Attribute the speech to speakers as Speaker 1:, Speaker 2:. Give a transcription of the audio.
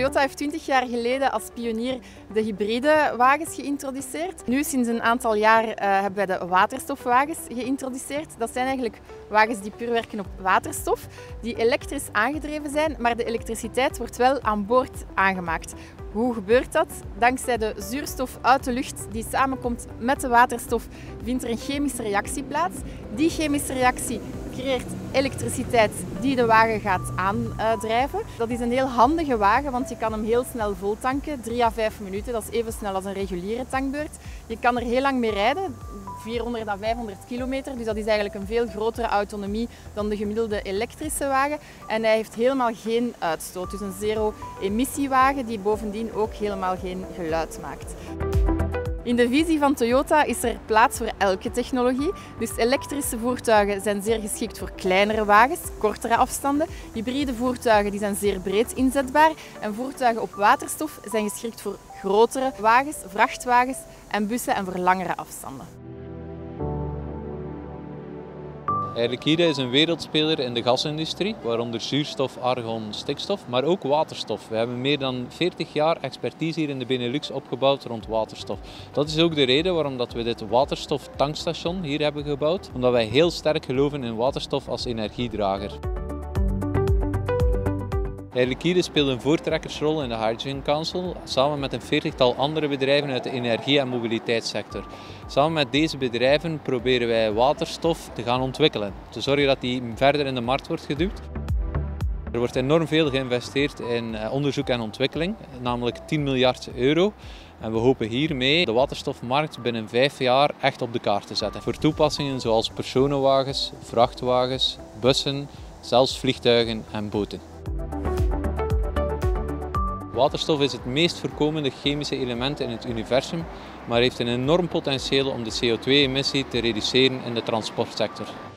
Speaker 1: Toyota heeft 20 jaar geleden als pionier de hybride wagens geïntroduceerd. Nu, sinds een aantal jaar hebben wij de waterstofwagens geïntroduceerd. Dat zijn eigenlijk wagens die puur werken op waterstof, die elektrisch aangedreven zijn, maar de elektriciteit wordt wel aan boord aangemaakt. Hoe gebeurt dat? Dankzij de zuurstof uit de lucht die samenkomt met de waterstof vindt er een chemische reactie plaats. Die chemische reactie creëert elektriciteit die de wagen gaat aandrijven. Dat is een heel handige wagen, want je kan hem heel snel voltanken, 3 à 5 minuten. Dat is even snel als een reguliere tankbeurt. Je kan er heel lang mee rijden, 400 à 500 kilometer. Dus dat is eigenlijk een veel grotere autonomie dan de gemiddelde elektrische wagen. En hij heeft helemaal geen uitstoot. Dus een zero-emissiewagen die bovendien ook helemaal geen geluid maakt. In de visie van Toyota is er plaats voor elke technologie. Dus elektrische voertuigen zijn zeer geschikt voor kleinere wagens, kortere afstanden. Hybride voertuigen die zijn zeer breed inzetbaar. En voertuigen op waterstof zijn geschikt voor grotere wagens, vrachtwagens en bussen en voor langere afstanden.
Speaker 2: Air Liquide is een wereldspeler in de gasindustrie, waaronder zuurstof, argon, stikstof, maar ook waterstof. We hebben meer dan 40 jaar expertise hier in de Benelux opgebouwd rond waterstof. Dat is ook de reden waarom we dit waterstoftankstation hier hebben gebouwd, omdat wij heel sterk geloven in waterstof als energiedrager. Air Liquide speelt een voortrekkersrol in de Hydrogen Council, samen met een 40-tal andere bedrijven uit de energie- en mobiliteitssector. Samen met deze bedrijven proberen wij waterstof te gaan ontwikkelen, te zorgen dat die verder in de markt wordt geduwd. Er wordt enorm veel geïnvesteerd in onderzoek en ontwikkeling, namelijk 10 miljard euro. En we hopen hiermee de waterstofmarkt binnen 5 jaar echt op de kaart te zetten. Voor toepassingen zoals personenwagens, vrachtwagens, bussen, zelfs vliegtuigen en boten. Waterstof is het meest voorkomende chemische element in het universum, maar heeft een enorm potentieel om de CO2-emissie te reduceren in de transportsector.